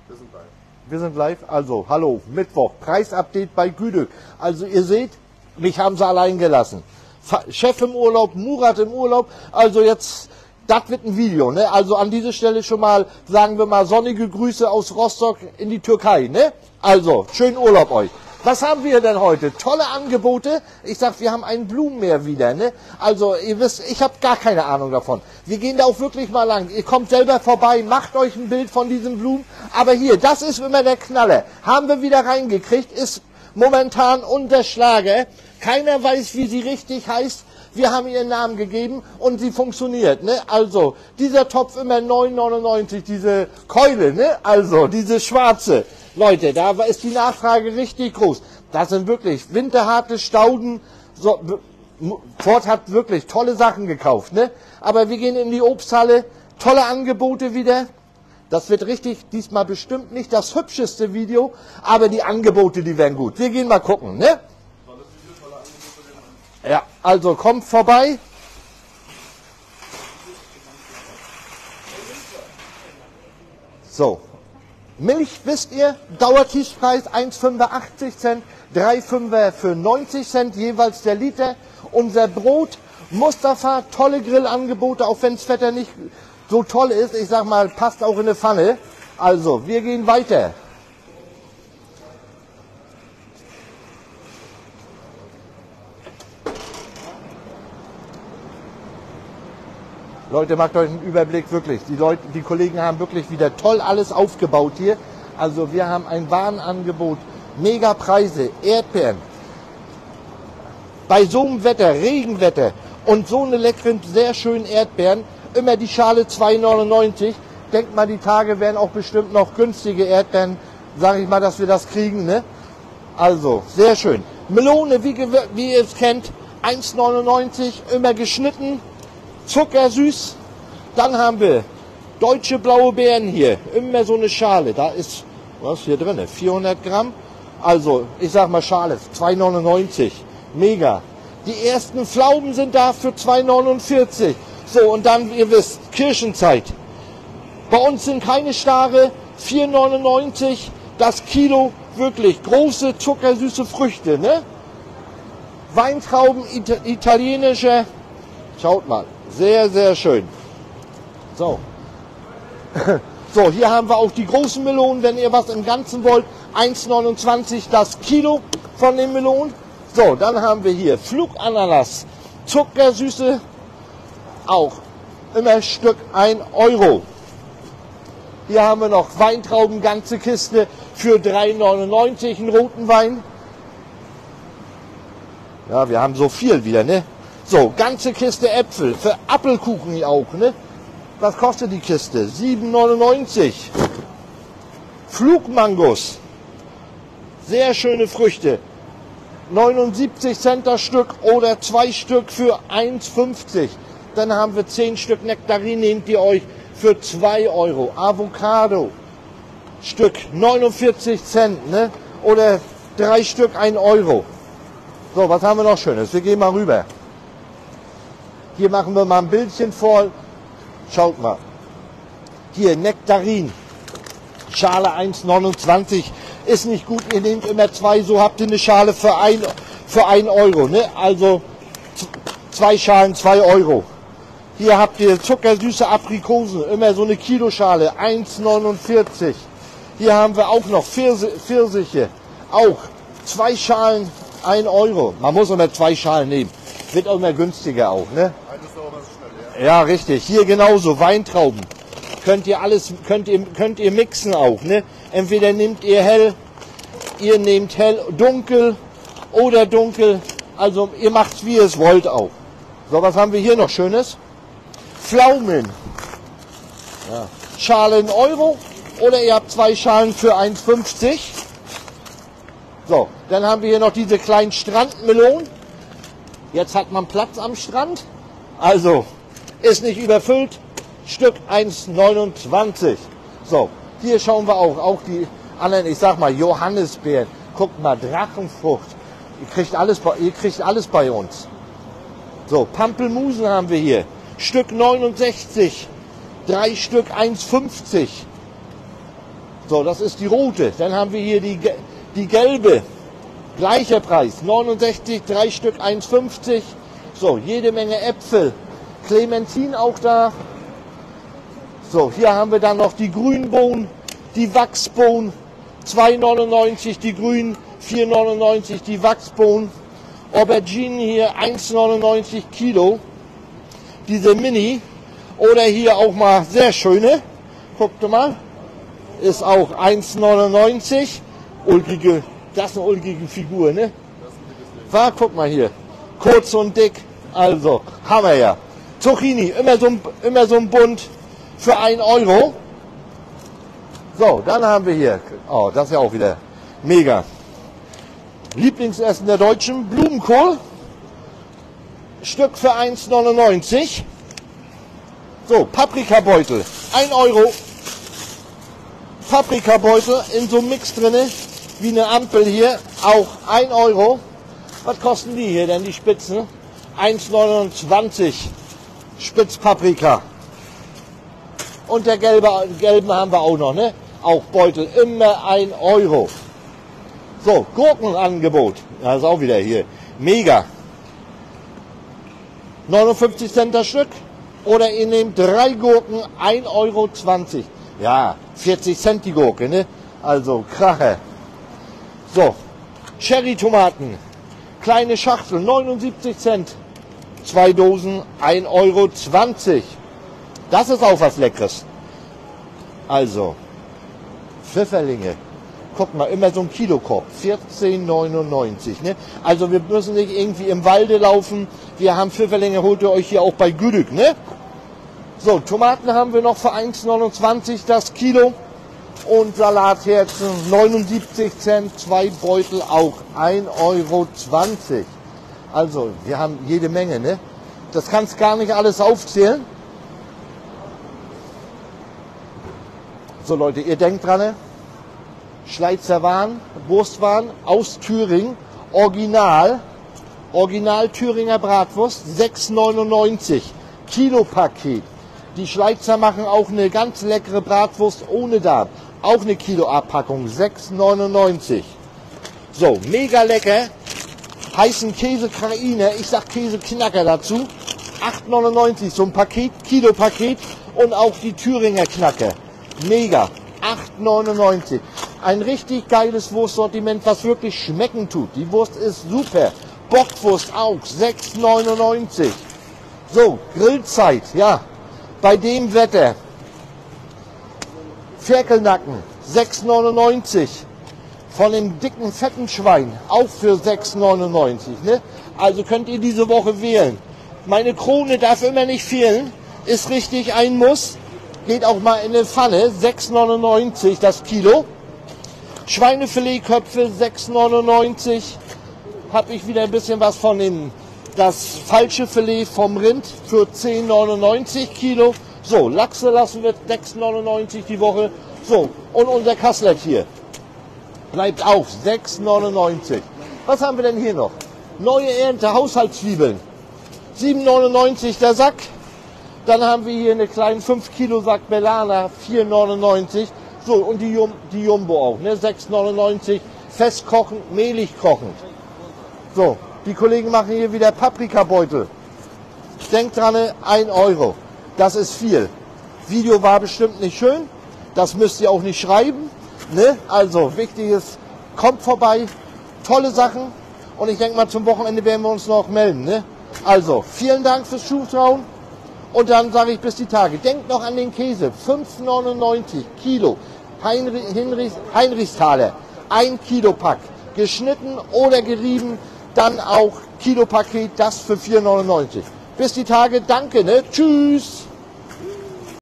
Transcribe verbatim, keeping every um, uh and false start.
Wir sind live. Wir sind live. Also, hallo, Mittwoch, Preisupdate bei Güdük. Also, ihr seht, mich haben sie allein gelassen. Chef im Urlaub, Murat im Urlaub. Also jetzt, das wird ein Video, ne? Also an dieser Stelle schon mal, sagen wir mal, sonnige Grüße aus Rostock in die Türkei, ne? Also, schönen Urlaub euch. Was haben wir denn heute? Tolle Angebote. Ich sag, wir haben ein Blumenmeer wieder, ne? Also, ihr wisst, ich habe gar keine Ahnung davon. Wir gehen da auch wirklich mal lang. Ihr kommt selber vorbei, macht euch ein Bild von diesen Blumen. Aber hier, das ist immer der Knaller. Haben wir wieder reingekriegt, ist momentan unter Schlager. Keiner weiß, wie sie richtig heißt. Wir haben ihren Namen gegeben und sie funktioniert, ne? Also, dieser Topf immer neun neunundneunzig, diese Keule, ne? Also, diese schwarze. Leute, da ist die Nachfrage richtig groß. Das sind wirklich winterharte Stauden. So, Ford hat wirklich tolle Sachen gekauft, ne? Aber wir gehen in die Obsthalle. Tolle Angebote wieder. Das wird richtig, diesmal bestimmt nicht das hübscheste Video, aber die Angebote, die werden gut. Wir gehen mal gucken, ne? Ja, also kommt vorbei. So. Milch, wisst ihr, Dauertiefpreis eins Komma fünfundachtzig Cent, drei Komma fünf für neunzig Cent jeweils der Liter. Unser Brot, Mustafa, tolle Grillangebote, auch wenn das Wetter nicht so toll ist. Ich sag mal, passt auch in eine Pfanne. Also, wir gehen weiter. Leute, macht euch einen Überblick, wirklich. Die Leute, die Kollegen haben wirklich wieder toll alles aufgebaut hier. Also wir haben ein Warenangebot, mega Preise, Erdbeeren. Bei so einem Wetter, Regenwetter und so eine leckeren, sehr schönen Erdbeeren, immer die Schale zwei neunundneunzig. Denkt mal, die Tage werden auch bestimmt noch günstige Erdbeeren, sage ich mal, dass wir das kriegen, ne? Also, sehr schön. Melone, wie, wie ihr es kennt, eins neunundneunzig, immer geschnitten. Zuckersüß, dann haben wir deutsche blaue Beeren hier, immer so eine Schale, da ist, was hier drin, vierhundert Gramm, also ich sag mal Schale, zwei neunundneunzig, mega. Die ersten Pflaumen sind da für zwei neunundvierzig, so und dann, ihr wisst, Kirschenzeit. Bei uns sind keine Stare, vier neunundneunzig, das Kilo, wirklich große zuckersüße Früchte, ne? Weintrauben, Ita italienische, schaut mal. Sehr, sehr schön. So. So, hier haben wir auch die großen Melonen, wenn ihr was im Ganzen wollt. eins neunundzwanzig das Kilo von den Melonen. So, dann haben wir hier Flugananas. Zuckersüße. Auch immer Stück ein Euro. Hier haben wir noch Weintrauben, ganze Kiste für drei neunundneunzig, einen roten Wein. Ja, wir haben so viel wieder, ne? So, ganze Kiste Äpfel, für Apfelkuchen auch, ne? Was kostet die Kiste? sieben neunundneunzig. Flugmangos, sehr schöne Früchte, neunundsiebzig Cent das Stück oder zwei Stück für eins fünfzig. Dann haben wir zehn Stück Nektarinen, nehmt ihr euch für zwei Euro. Avocado, Stück neunundvierzig Cent, ne? Oder drei Stück ein Euro. So, was haben wir noch Schönes? Wir gehen mal rüber. Hier machen wir mal ein Bildchen voll. Schaut mal. Hier Nektarin. Schale eins neunundzwanzig. Ist nicht gut. Ihr nehmt immer zwei. So habt ihr eine Schale für ein, für ein Euro. Ne? Also zwei Schalen, zwei Euro. Hier habt ihr zuckersüße Aprikosen. Immer so eine Kiloschale. eins neunundvierzig. Hier haben wir auch noch Pfirsiche. Auch zwei Schalen, ein Euro. Man muss immer zwei Schalen nehmen. Wird auch immer günstiger auch. Ne? Ja, richtig. Hier genauso, Weintrauben. Könnt ihr alles, könnt ihr, könnt ihr mixen auch, ne? Entweder nehmt ihr hell, ihr nehmt hell, dunkel oder dunkel. Also ihr macht's wie ihr es wollt auch. So, was haben wir hier noch Schönes? Pflaumen. Ja. Schale ein Euro oder ihr habt zwei Schalen für eins fünfzig. So, dann haben wir hier noch diese kleinen Strandmelonen. Jetzt hat man Platz am Strand. Also, ist nicht überfüllt, Stück eins neunundzwanzig. So, hier schauen wir auch, auch die anderen, ich sag mal, Johannisbeeren. Guckt mal, Drachenfrucht. Ihr kriegt alles, ihr kriegt alles bei uns. So, Pampelmusen haben wir hier. Stück neunundsechzig, drei Stück eins fünfzig. So, das ist die rote. Dann haben wir hier die, die gelbe. Gleicher Preis, neunundsechzig, drei Stück eins fünfzig. So, jede Menge Äpfel. Clementin auch da. So, hier haben wir dann noch die Grünbohnen, die Wachsbohnen. zwei neunundneunzig die grünen, vier neunundneunzig die Wachsbohnen. Auberginen hier eins neunundneunzig Kilo. Diese Mini. Oder hier auch mal sehr schöne. Guckt mal. Ist auch eins neunundneunzig. Ulkige, das ist eine ulkige Figur, ne? War, guck mal hier. Kurz und dick. Also, haben wir ja. Zucchini, immer so, ein, immer so ein Bund für ein Euro. So, dann haben wir hier, oh, das ist ja auch wieder mega. Lieblingsessen der Deutschen, Blumenkohl. Stück für eins neunundneunzig. So, Paprikabeutel, ein Euro. Paprikabeutel in so einem Mix drinne, wie eine Ampel hier, auch ein Euro. Was kosten die hier denn, die Spitzen? eins neunundzwanzig Spitzpaprika. Und der gelbe, gelben haben wir auch noch, ne? Auch Beutel, immer ein Euro. So, Gurkenangebot. Das ist auch wieder hier. Mega. neunundfünfzig Cent das Stück. Oder ihr nehmt drei Gurken, ein Euro zwanzig. Ja, vierzig Cent die Gurke, ne? Also, Krache. So, Cherry-Tomaten. Kleine Schachtel, neunundsiebzig Cent. Zwei Dosen, ein Euro zwanzig. Das ist auch was Leckeres. Also, Pfifferlinge. Guck mal, immer so ein Kilokorb. vierzehn neunundneunzig. Ne? Also wir müssen nicht irgendwie im Walde laufen. Wir haben Pfifferlinge, holt ihr euch hier auch bei Güdük. Ne? So, Tomaten haben wir noch für eins neunundzwanzig das Kilo. Und Salatherzen neunundsiebzig Cent. Zwei Beutel auch ein Euro zwanzig. Also, wir haben jede Menge. Ne? Das kannst gar nicht alles aufzählen. So Leute, ihr denkt dran, ne? Schleizer Waren, Wurstwaren aus Thüringen, Original, Original Thüringer Bratwurst, sechs neunundneunzig, Kilopaket. Die Schleizer machen auch eine ganz leckere Bratwurst ohne Darm, auch eine Kiloabpackung, sechs neunundneunzig. So, mega lecker, heißen Käse-Krainer, ich sag Käse-Knacker dazu, acht neunundneunzig, so ein Paket, Kilopaket und auch die Thüringer Knacker. Mega, acht neunundneunzig. Ein richtig geiles Wurstsortiment, was wirklich schmecken tut. Die Wurst ist super. Bockwurst auch, sechs neunundneunzig. So, Grillzeit, ja, bei dem Wetter. Ferkelnacken, sechs neunundneunzig. Von dem dicken, fetten Schwein, auch für sechs neunundneunzig. Ne? Also könnt ihr diese Woche wählen. Meine Krone darf immer nicht fehlen. Ist richtig ein Muss. Geht auch mal in eine Pfanne, sechs neunundneunzig das Kilo. Schweinefiletköpfe, sechs neunundneunzig. Habe ich wieder ein bisschen was von dem, das falsche Filet vom Rind für zehn neunundneunzig Kilo. So, Lachse lassen wir sechs neunundneunzig die Woche. So, und unser Kasslet hier bleibt auch sechs neunundneunzig. Was haben wir denn hier noch? Neue Ernte, Haushaltszwiebeln, sieben neunundneunzig der Sack. Dann haben wir hier einen kleinen fünf Kilo Sack Belana, vier neunundneunzig. So, und die, Jum die Jumbo auch, ne? sechs neunundneunzig, festkochend, mehlig kochend. So, die Kollegen machen hier wieder Paprikabeutel. Denkt dran, ein Euro. Das ist viel. Video war bestimmt nicht schön. Das müsst ihr auch nicht schreiben. Ne? Also, wichtig ist, kommt vorbei. Tolle Sachen. Und ich denke mal, zum Wochenende werden wir uns noch melden. Ne? Also, vielen Dank fürs Zuschauen. Und dann sage ich bis die Tage. Denkt noch an den Käse. fünf neunundneunzig Kilo. Heinrich, Heinrich, Heinrichsthaler. Ein Kilo Pack. Geschnitten oder gerieben. Dann auch Kilopaket. Das für vier neunundneunzig. Bis die Tage. Danke. Ne? Tschüss.